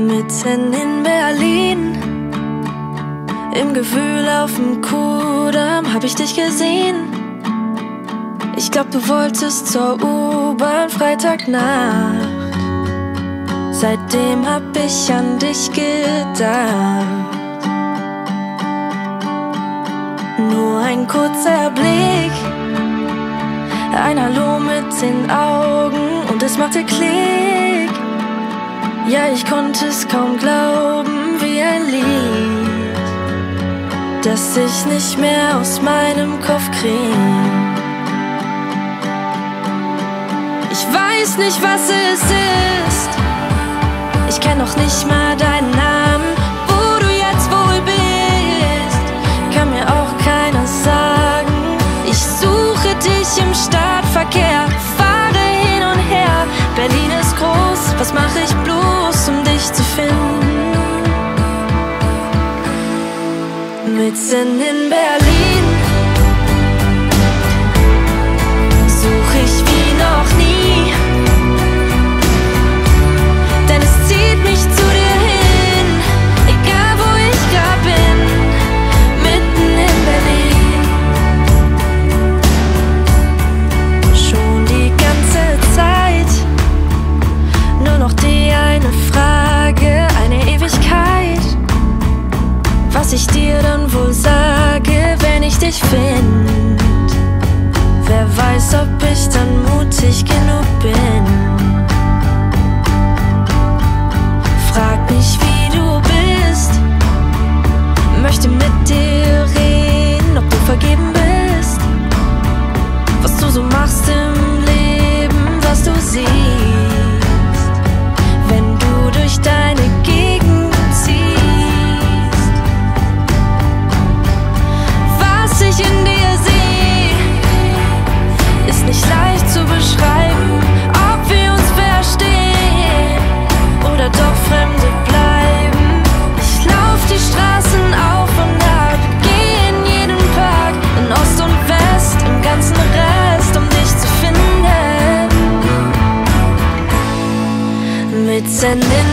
Mitten in Berlin, im Gefühl auf'm Kudamm hab ich dich gesehen. Ich glaub, du wolltest zur U-Bahn Freitagnacht. Seitdem hab ich an dich gedacht. Nur ein kurzer Blick, ein Hallo mit den Augen und es machte Klick. Ja, ich konnte es kaum glauben, wie ein Lied, das ich nicht mehr aus meinem Kopf krieg. Ich weiß nicht, was es ist, ich kenn noch nicht mal deinen Namen. Wo du jetzt wohl bist, kann mir auch keiner sagen. Ich suche dich im Stadtverkehr, fahre hin und her. Berlin ist groß, was mach ich bloß, um dich zu finden? Mitten in Berlin such ich wie noch nie, denn es zieht mich zu dir hin, egal wo ich grad bin. Mitten in Berlin, schon die ganze Zeit nur noch die eine Frage, eine Ewigkeit. Was ich dir dann wohl sage, wenn ich dich find. Wer weiß, ob ich dann mutig genug bin. Frag mich, wie du bist, möchte mit dir reden, ob du vergeben bist. Was du so machst im Leben, was du siehst, wenn du durch deine Gegend ziehst. Was ich in dir sehe, ist nicht leicht zu beschreiben. Ob wir uns verstehen oder doch Fremde bleiben. Ich lauf die Straßen auf und ab, geh in jeden Park, in Ost und West, im ganzen Rest, um dich zu finden. Mitten in